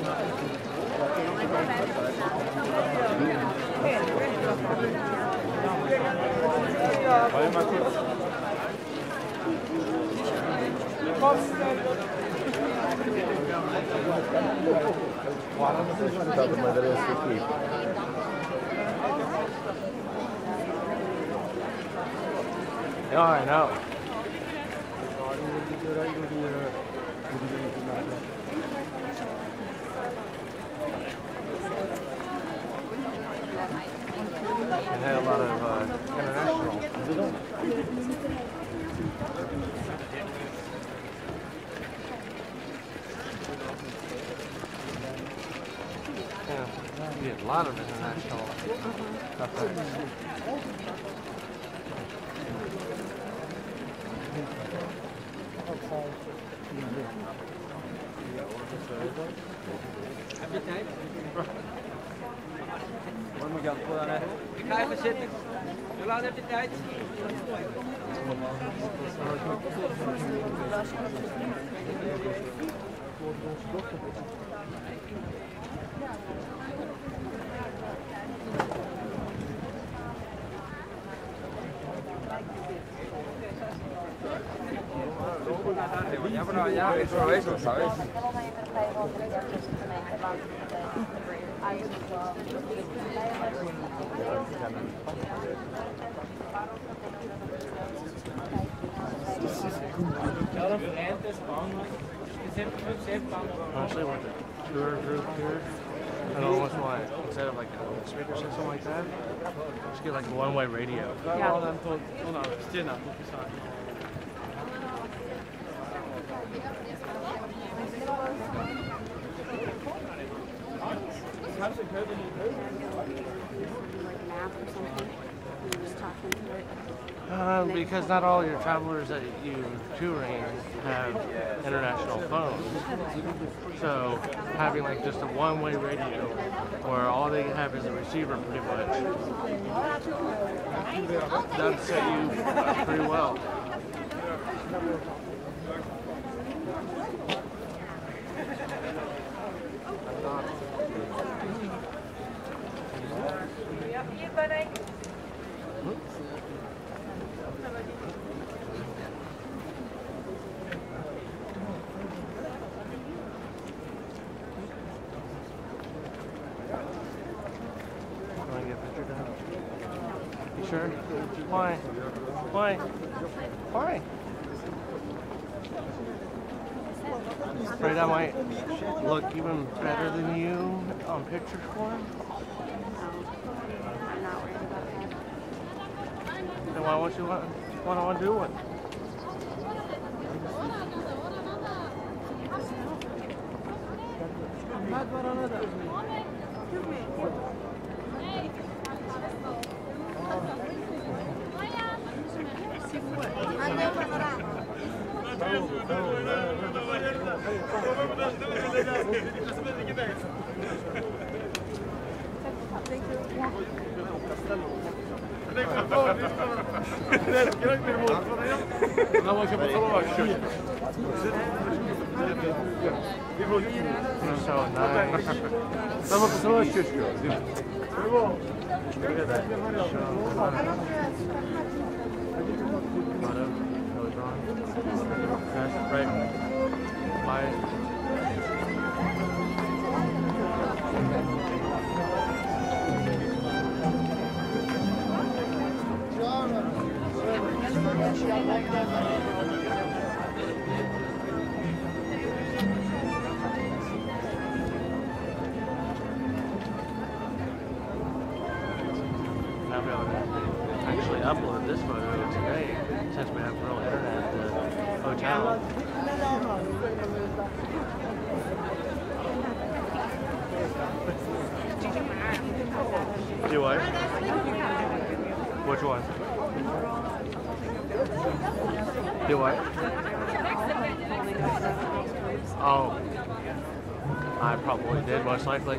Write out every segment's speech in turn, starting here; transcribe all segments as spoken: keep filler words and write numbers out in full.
Yeah, I know. It had a lot of uh, international. Yeah, you had a lot of international effects. Heb je tijd? Wat moet je aan het worden? Ik ga even zitten. Hoe lang heb je tijd? Ja, maar ja, is wel geweest of zo. Honestly, with the tour group here, I don't know what's why. Instead of like a speaker system like that, just get like a one-way radio. Ja. Uh, because not all your travelers that you touring have international phones. So having like just a one-way radio where all they have is a receiver pretty much, that would set you pretty well. Sure. Why? Why? Why? Afraid I might look even better than you on picture form? I'm not worried about that. Then why won't you want, why don't I do it? No, się pocałować się. You're so nice. No, pocałować się. Look at that. Photo. Goes on. Okay, right. Bye. Now be able to actually upload this photo today since we have real internet at the hotel. Do what? Which one? Do what? Oh, I probably did, most likely.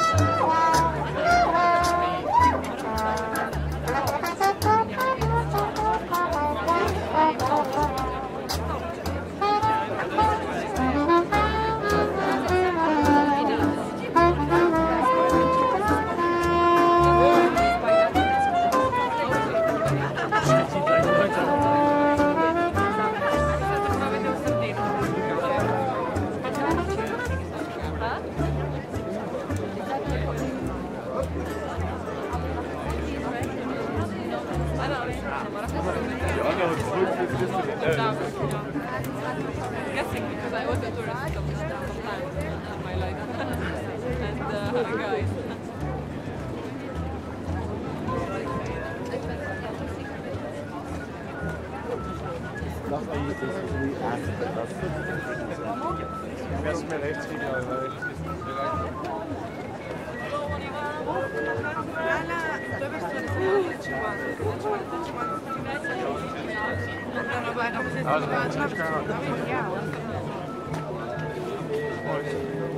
Guessing because I was a tourist sometimes in my life and uh, hi guys. Dat is niet eigenlijk. Dat is met heeft That was a